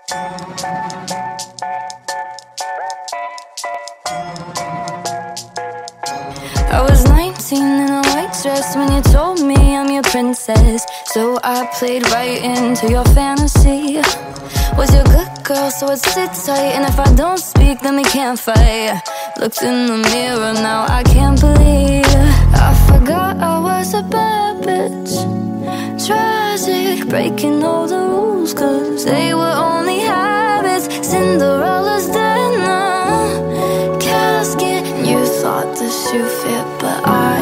I was 19 in a white dress when you told me I'm your princess. So I played right into your fantasy. Was your good girl, so I'd sit tight. And if I don't speak, then we can't fight. Looked in the mirror, now I can't believe I forgot I was a bad bitch. Tragic, breaking all the rules, cause they were only habits. Cinderella's dead now, casket. You thought the shoe fit, but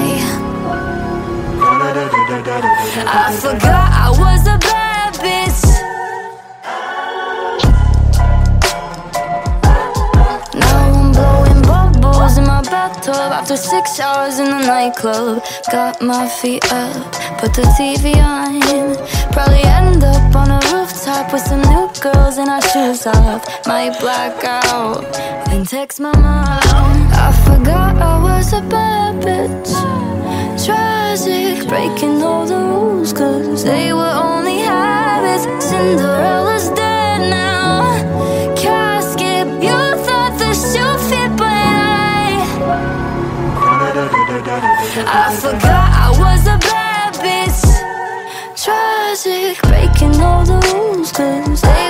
I forgot I was a bad bitch. Now I'm blowing bubbles in my bathtub after 6 hours in the nightclub. Got my feet up, put the TV on. Probably end up on a rooftop with some new girls and our shoes off. Might black out and text my mom. I forgot I was a bad bitch. Tragic, breaking all the rules, cause they were only habits. Cinderella's dead now, casket. You thought the shoe fit, but I forgot I was a bad bitch. Tragic, breaking all the rules, cause they